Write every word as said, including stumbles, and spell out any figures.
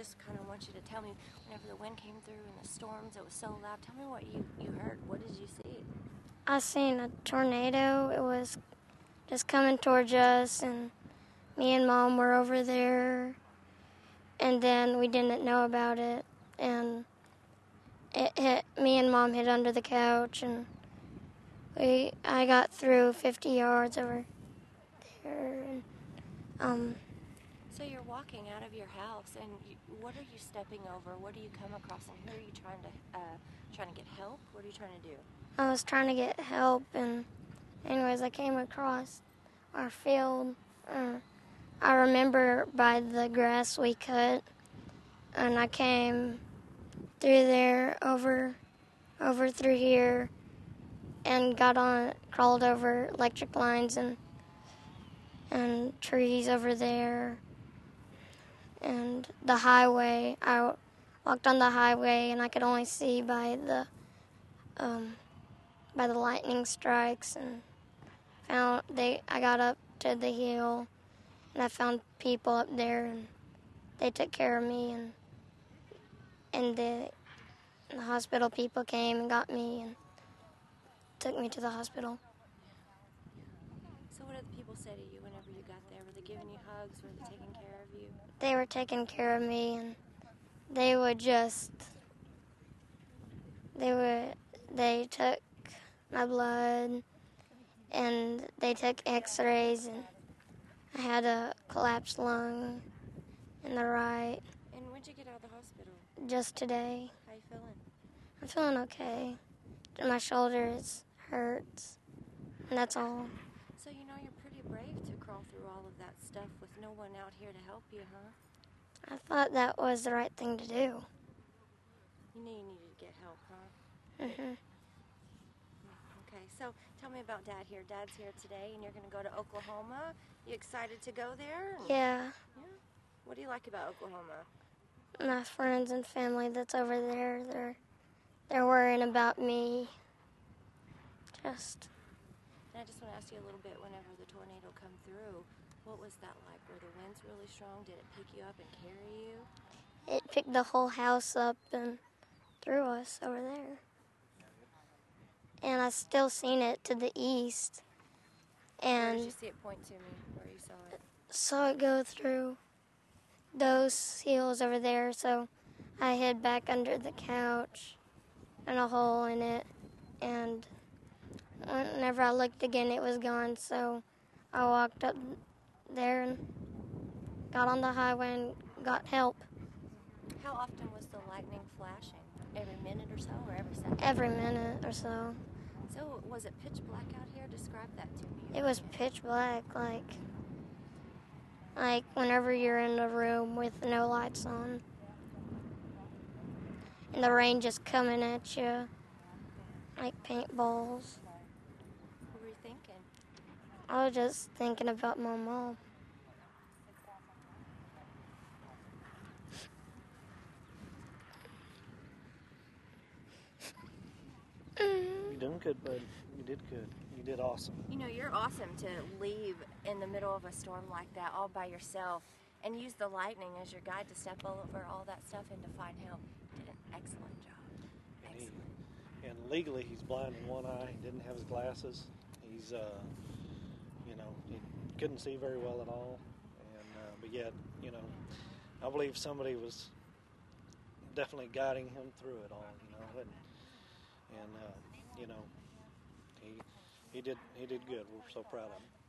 just kind of want you to tell me, whenever the wind came through and the storms, it was so loud. Tell me what you, you heard. What did you see? I seen a tornado. It was just coming towards us, and me and Mom were over there, and then we didn't know about it, and it hit me and Mom hid under the couch, and we I got through fifty yards over there. And, um. So you're walking out of your house, and you, what are you stepping over? What do you come across, and who are you trying to uh, trying to get help? What are you trying to do? I was trying to get help, and anyways, I came across our field. Uh, I remember by the grass we cut, and I came through there, over, over through here, and got on, crawled over electric lines and and trees over there, and the highway. I walked on the highway, and I could only see by the um, by the lightning strikes, and found they. I got up to the hill, and I found people up there, and they took care of me, and and the, the hospital people came and got me and took me to the hospital. So what did the people say to you whenever you got there? Were they giving you hugs? Were they taking care of you? They were taking care of me, and they would just, they would, they took my blood, and they took x-rays, and I had a collapsed lung in the right. And when'd you get out of the hospital? Just today. How you feeling? I'm feeling okay. My shoulders hurts, and that's all. So you know you're pretty brave to crawl through all of that stuff with no one out here to help you, huh? I thought that was the right thing to do. You knew you needed to get help, huh? Mm-hmm. Okay, so tell me about Dad here. Dad's here today, and you're going to go to Oklahoma. You excited to go there? Yeah. Yeah? What do you like about Oklahoma? My friends and family that's over there, they're they're worrying about me. Just. And I just want to ask you a little bit, whenever the tornado come through, what was that like? Were the winds really strong? Did it pick you up and carry you? It picked the whole house up and threw us over there. And I still seen it to the east. And where did you see it? Point to me where you saw it. Saw it go through those hills over there, so I hid back under the couch and a hole in it, and whenever I looked again it was gone, so I walked up there and got on the highway and got help. How often was the lightning flashing? Every minute or so, or every second? Every minute or so. So was it pitch black out here? Describe that to me. It was pitch black, like like whenever you're in a room with no lights on. And the rain just coming at you like paintballs. What were you thinking? I was just thinking about my mom. You done good, bud. You did good. You did awesome. You know, you're awesome to leave in the middle of a storm like that all by yourself and use the lightning as your guide to step over all that stuff and to find help. You did an excellent job. And, Excellent. he, and legally, he's blind in one eye. He didn't have his glasses. He's, uh, you know, he couldn't see very well at all. And uh, but yet, you know, I believe somebody was definitely guiding him through it all. You know, and and uh, you know, he he did he did good. We're so proud of him.